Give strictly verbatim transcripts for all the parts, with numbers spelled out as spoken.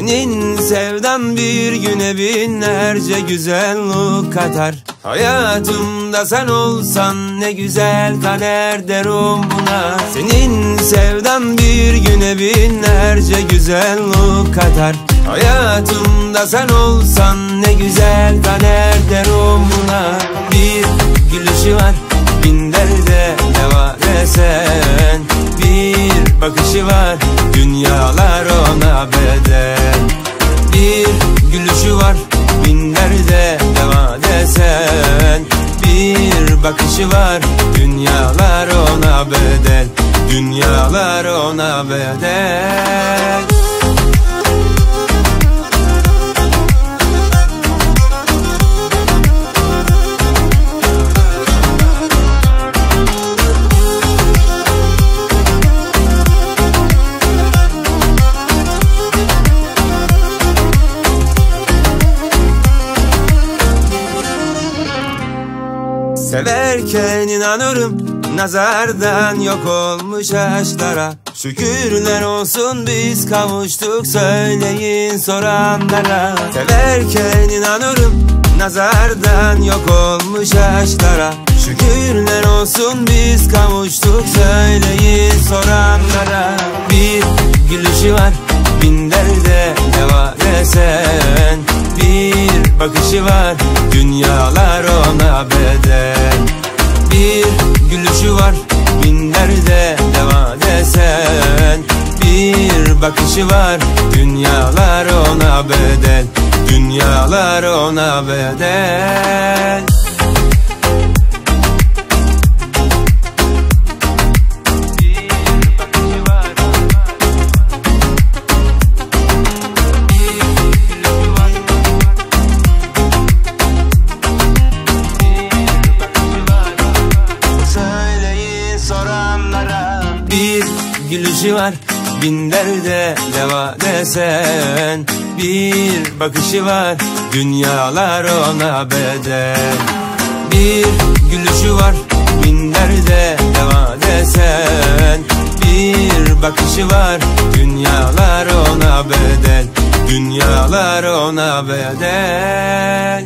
Senin sevdan bir güne binlerce güzellik katar. Hayatımda sen olsan ne güzel kader derim buna. Senin sevdan bir güne binlerce güzellik katar. Hayatımda sen olsan ne güzel kader derim buna. Bir gülüşü var bin derde deva desen, bir bakışı var dünyalar ona bedel. Bir gülüşü var bin derde deva desen, bir bakışı var dünyalar ona bedel. Dünyalar ona bedel. Severken inanırım nazardan yok olmuş aşklara. Şükürler olsun biz kavuştuk söyleyin soranlara. Severken inanırım nazardan yok olmuş aşklara. Şükürler olsun biz kavuştuk söyleyin soranlara. Bir gülüşü var bin derde deva desen, bir bakışı var dünyalar ona bedel. Bir gülüşü var bin derde deva desen, bir bakışı var dünyalar ona bedel. Dünyalar ona bedel. Gülüşü var bin derde deva desen, bir bakışı var dünyalar ona bedel. Bir gülüşü var bin derde deva desen, bir bakışı var dünyalar ona bedel. Dünyalar ona bedel.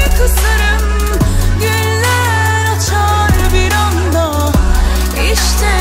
İşte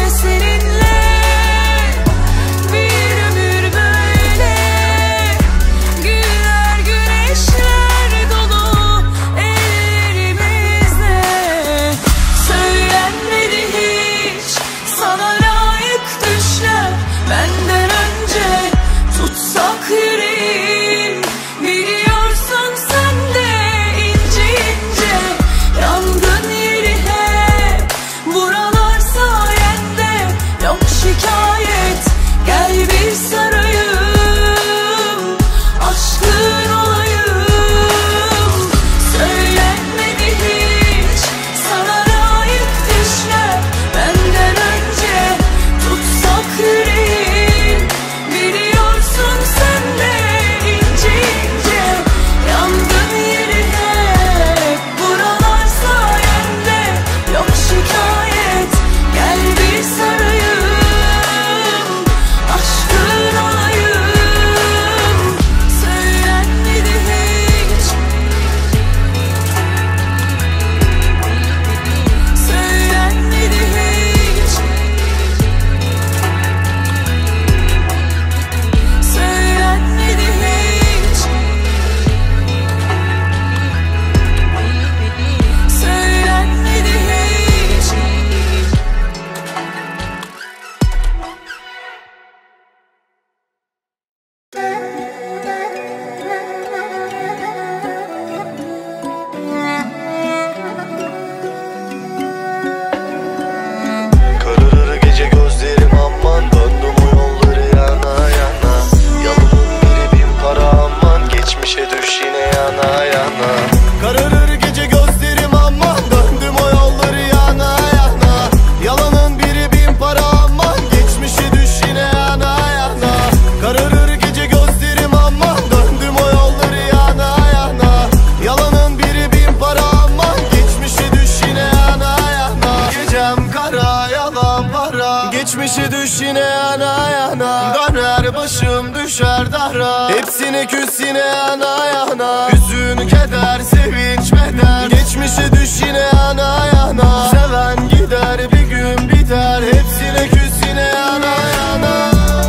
yana yana. Kararır gece gözlerim aman, döndüm o yolları yana yana. Yalanın biri bin para aman, geçmişi düş yine yana yana. Kararır gece gözlerim aman, döndüm o yolları yana yana. Yalanın biri bin para aman, geçmişi düş yine yana yana. Gecem kara yalan para, geçmişi düş yine yana yana. Döner başım düşer dara, hepsine küs yine yana yana. Hüzün keder sevinç beder, geçmişi düş yine yana yana. Seven gider bir gün biter, hepsine küs yine yana yana.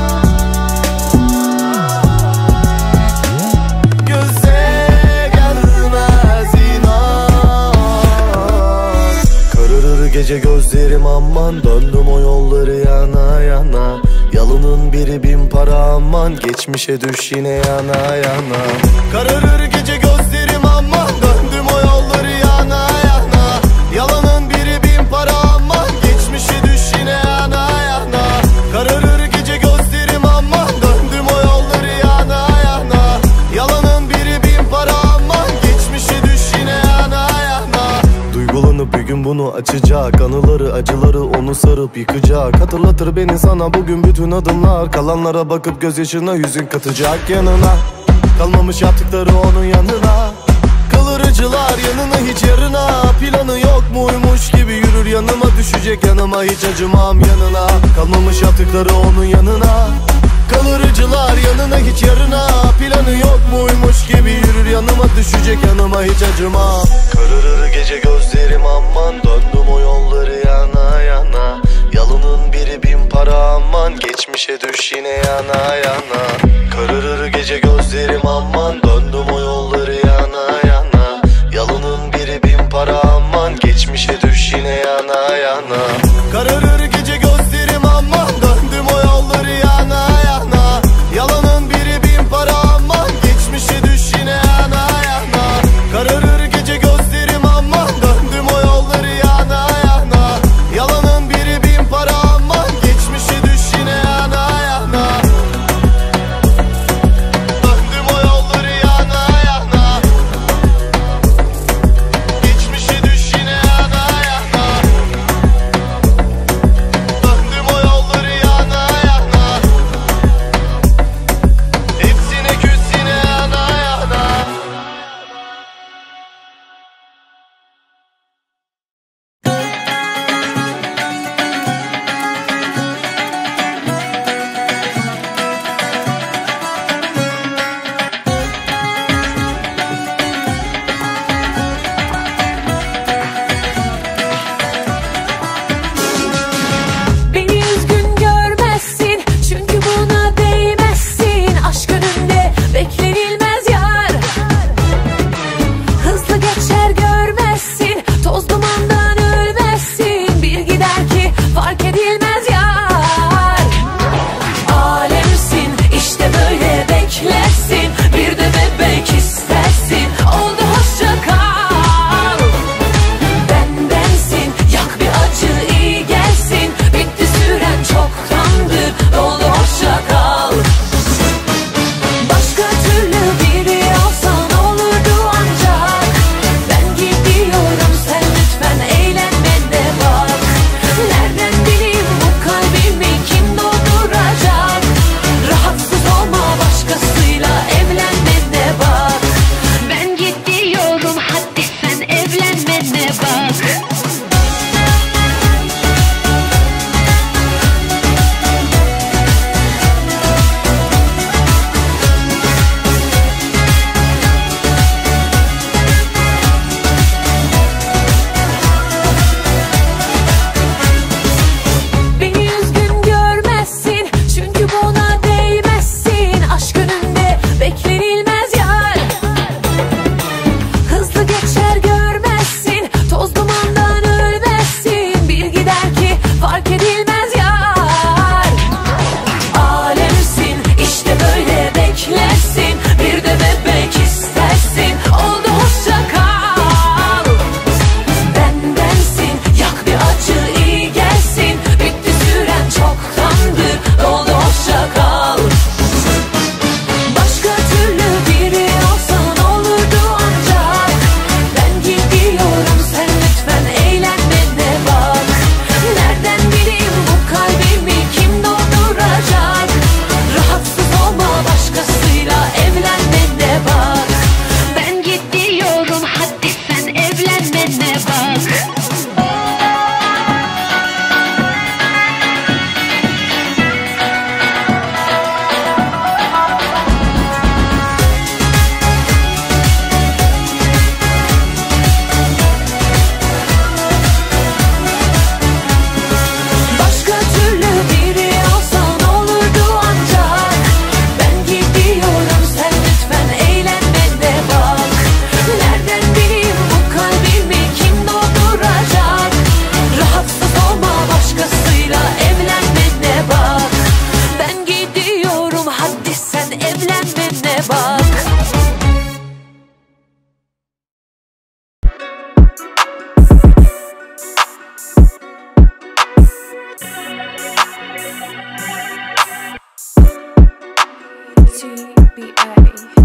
Göze gelmez inan. Kararır gece gözlerim aman, döndüm o yolları yana yana. Yalanın biri bin para aman, geçmişe düş yine yana yana. Kararır gece gözlerim aman, döndüm o yolları yana yana. Yalanın biri bin para aman, geçmişe düş yine yana yana. Kararır gece gözlerim aman, döndüm o yolları yana yana. Yalanın biri bin para aman, geçmişe düş yine yana yana. Duygulanıp bir gün bunu açacak, anıları acıları onu sarıp yıkacak. Hatırlatır beni sana bugün bütün adımlar, kalanlara bakıp gözyaşına hüzün katacak yanına. Kalmamış yaptıkları onun yanına. Kalır acılar yanına hiç yarına. Planı yok muymuş gibi yürür yanıma, düşecek yanıma hiç acımam yanına. Kalmamış yaptıkları onun yanına. Kalır acılar yanına hiç yarına. Planı yok muymuş gibi yürür yanıma, düşecek yanıma hiç acımam. Kararır gece gözlerim aman, döndüm o yolları yana yana. Yalanın biri bin para aman, geçmişe düş yine yana yana. Kararır gece gözlerim aman, döndüm o yolları yana yana. Yalanın biri bin para aman, geçmişe düş yine yana yana. Kararır gece gözlerim aman, döndüm o yolları yana yana. Yalanın biri bin para aman, geçmişe düş yine yana yana. Kararır gece gözlerim aman, döndüm o yolları yana yana. Yalanın biri bin para aman, geçmişe düş yine yana yana. Döndüm o yolları yana yana. Geçmişe düş yine yana yana. T B A.